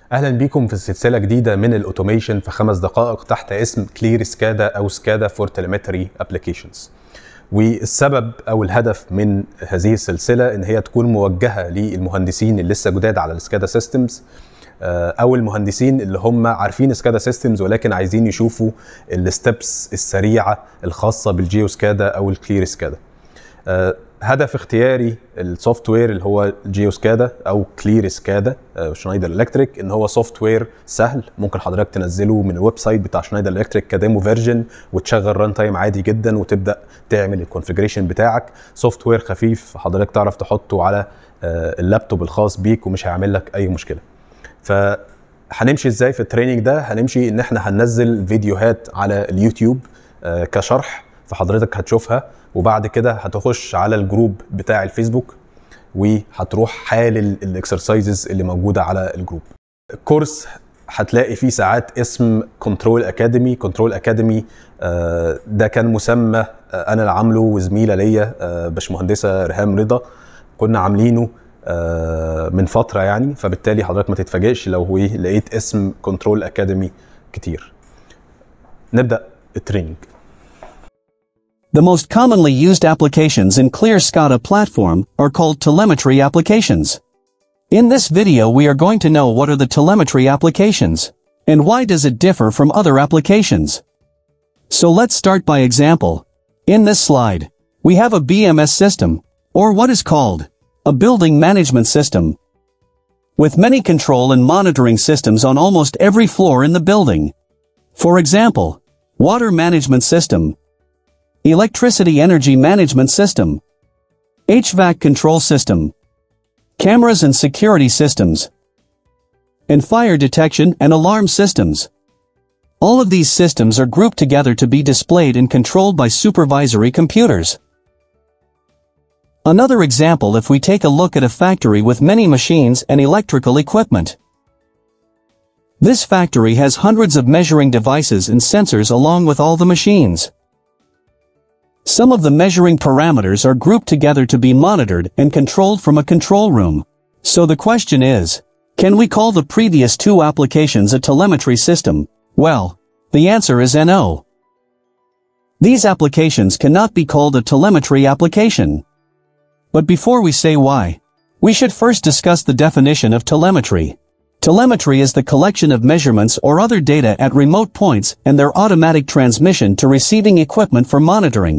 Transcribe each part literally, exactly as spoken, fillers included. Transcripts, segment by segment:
اهلا بيكم في سلسله جديده من الاوتوميشن في خمس دقائق تحت اسم كلير سكادا او سكادا فور تيليمتري ابلكيشنز. والسبب او الهدف من هذه السلسله ان هي تكون موجهه للمهندسين اللي لسه جداد على السكادا سيستمز، او المهندسين اللي هم عارفين سكادا سيستمز ولكن عايزين يشوفوا الستبس السريعه الخاصه بالجيو سكادا او الكلير سكادا. هدف اختياري السوفت وير اللي هو جيو سكادا او كلير سكادا شنايدر الكتريك ان هو سوفت وير سهل، ممكن حضرتك تنزله من الويب سايت بتاع شنايدر الكتريك كديمو فيرجن وتشغل ران تايم عادي جدا وتبدا تعمل الكونفيجريشن بتاعك. سوفت وير خفيف حضرتك تعرف تحطه على اللابتوب الخاص بيك ومش هيعمل لك اي مشكله. فهنمشي ازاي في التريننج ده؟ هنمشي ان احنا هننزل فيديوهات على اليوتيوب كشرح فحضرتك هتشوفها، وبعد كده هتخش على الجروب بتاع الفيسبوك وهتروح حالل الاكسرسايزز اللي موجوده على الجروب. الكورس هتلاقي فيه ساعات اسم كنترول اكاديمي. كنترول اكاديمي ده كان مسمى انا اللي عامله وزميله ليا باشمهندسه ريهام رضا، كنا عاملينه من فتره يعني، فبالتالي حضرتك ما تتفاجئش لو هو لقيت اسم كنترول اكاديمي كتير. نبدا التريننج. The most commonly used applications in Clear SCADA platform are called telemetry applications. In this video we are going to know what are the telemetry applications, and why does it differ from other applications. So let's start by example. In this slide, we have a B M S system, or what is called a building management system, with many control and monitoring systems on almost every floor in the building. For example, water management system, electricity energy management system, H V A C control system, cameras and security systems, and fire detection and alarm systems. All of these systems are grouped together to be displayed and controlled by supervisory computers. Another example, if we take a look at a factory with many machines and electrical equipment. This factory has hundreds of measuring devices and sensors along with all the machines. Some of the measuring parameters are grouped together to be monitored and controlled from a control room. So the question is, can we call the previous two applications a telemetry system? Well, the answer is no. These applications cannot be called a telemetry application. But before we say why, we should first discuss the definition of telemetry. Telemetry is the collection of measurements or other data at remote points and their automatic transmission to receiving equipment for monitoring.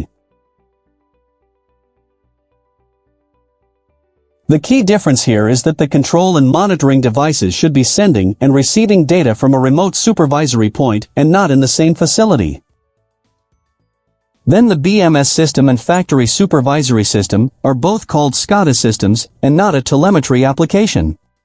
The key difference here is that the control and monitoring devices should be sending and receiving data from a remote supervisory point and not in the same facility. Then the B M S system and factory supervisory system are both called SCADA systems and not a telemetry application.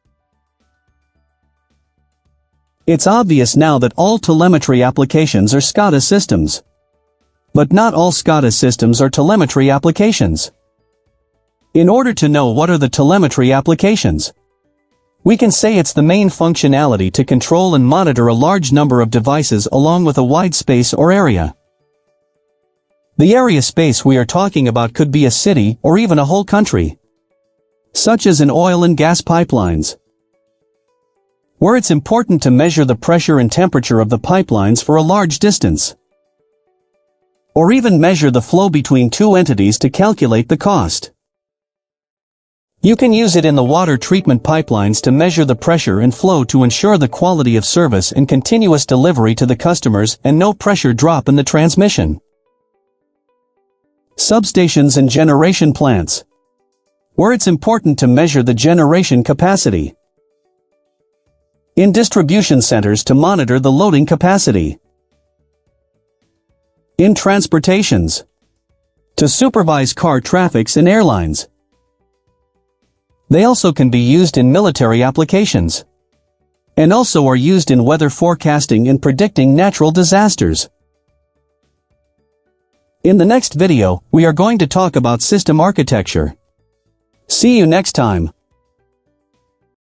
It's obvious now that all telemetry applications are SCADA systems. But not all SCADA systems are telemetry applications. In order to know what are the telemetry applications, we can say it's the main functionality to control and monitor a large number of devices along with a wide space or area. The area space we are talking about could be a city or even a whole country, such as in oil and gas pipelines, where it's important to measure the pressure and temperature of the pipelines for a large distance, or even measure the flow between two entities to calculate the cost. You can use it in the water treatment pipelines to measure the pressure and flow to ensure the quality of service and continuous delivery to the customers and no pressure drop in the transmission. Substations and generation plants, where it's important to measure the generation capacity. In distribution centers to monitor the loading capacity. In transportations, to supervise car traffics and airlines. They also can be used in military applications, and also are used in weather forecasting and predicting natural disasters. In the next video, we are going to talk about system architecture. See you next time.